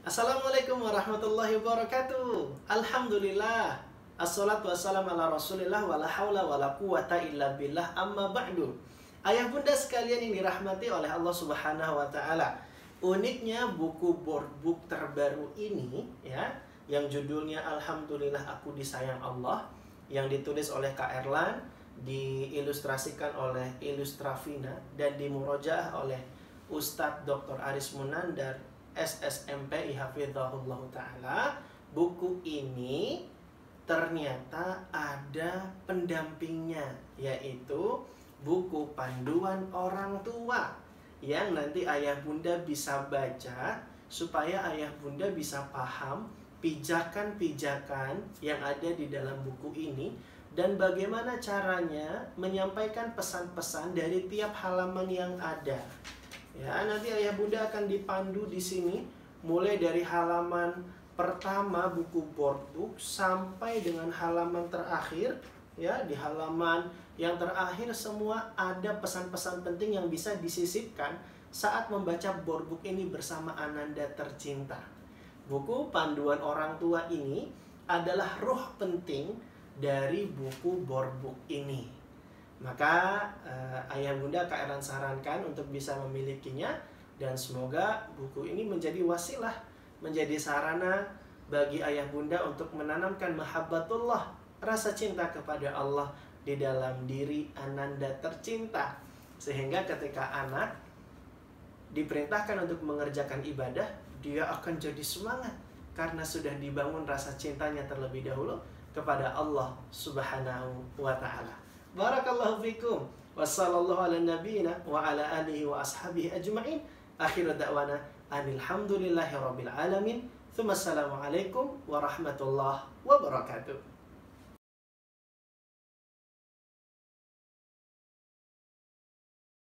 Assalamualaikum warahmatullahi wabarakatuh. Alhamdulillah. Assalatu wassalamu ala rasulillah wa la hawla wa la quwata illa billah amma ba'du. Ayah bunda sekalian yang dirahmati oleh Allah subhanahu wa ta'ala, uniknya buku board book terbaru ini ya, yang judulnya Alhamdulillah Aku Disayang Allah, yang ditulis oleh Kak Erlan, diilustrasikan oleh Ilustrafina, dan dimurojaah oleh Ustadz Dr. Aris Munandar SSMP Hafizahullah Ta'ala. Buku ini ternyata ada pendampingnya, yaitu buku panduan orang tua, yang nanti ayah bunda bisa baca supaya ayah bunda bisa paham pijakan-pijakan yang ada di dalam buku ini, dan bagaimana caranya menyampaikan pesan-pesan dari tiap halaman yang ada. Ya, nanti ayah bunda akan dipandu di sini mulai dari halaman pertama buku board book sampai dengan halaman terakhir. Ya, di halaman yang terakhir semua ada pesan-pesan penting yang bisa disisipkan saat membaca board book ini bersama Ananda tercinta. Buku panduan orang tua ini adalah ruh penting dari buku board book ini. Maka ayah bunda Kak Erlan sarankan untuk bisa memilikinya, dan semoga buku ini menjadi wasilah, menjadi sarana bagi ayah bunda untuk menanamkan mahabbatullah, rasa cinta kepada Allah di dalam diri Ananda tercinta, sehingga ketika anak diperintahkan untuk mengerjakan ibadah, dia akan jadi semangat karena sudah dibangun rasa cintanya terlebih dahulu kepada Allah subhanahu wa ta'ala. Barakallahu fikum. Wassallallahu ala nabiyina wa ala alihi wa ashabihi ajma'in. Akhiru da'wana anilhamdulillahi rabbil alamin. Thumma assalamualaikum warahmatullahi wabarakatuh.